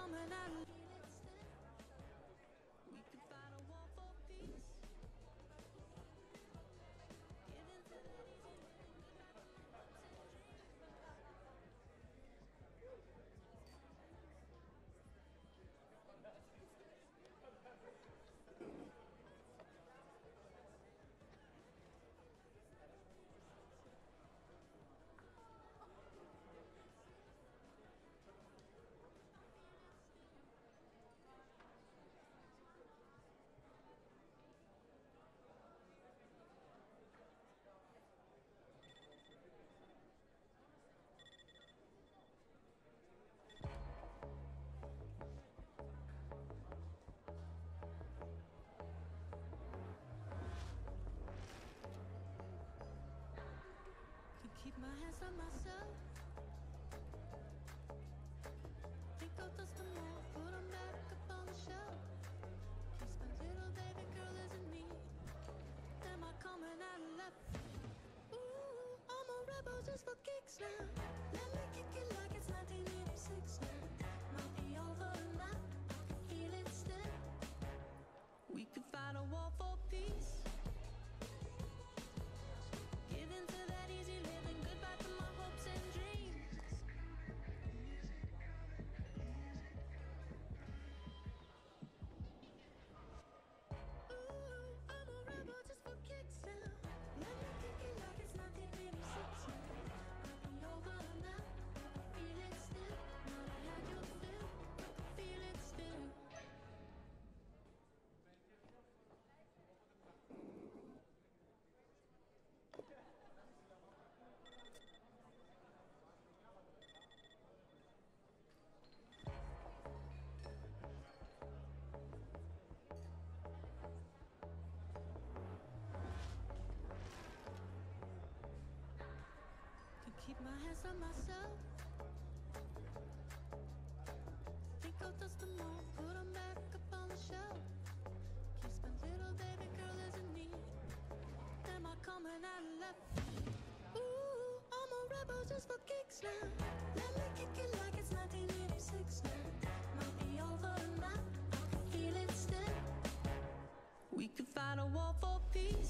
coming out of we could fight a war for peace. Give into that easy keep my hands on myself. Think I'll dust them off, put them back up on the shelf. Kiss my little baby girl isn't me. Am I coming out of left? Ooh, I'm a rebel just for kicks now. Let me kick it like it's 1986 now. Might be over now, I can feel it still. We could fight a war for peace. Give into that easy living, goodbye to my hopes and dreams. Ooh, I'm a rebel just for kicks now. Let me kick it like it's 1986 now. Might be over now, I can feel it still. Not how you feel, I can feel it still. Can keep my hands on myself. Think I'll dust them off, put them back up on the shelf. Kiss my little baby girl isn't me. Am I coming out of left? Ooh, I'm a rebel just for kicks now. Let me kick it like it's 1986 now. Might be over now, I can feel it still. We could fight a war for peace.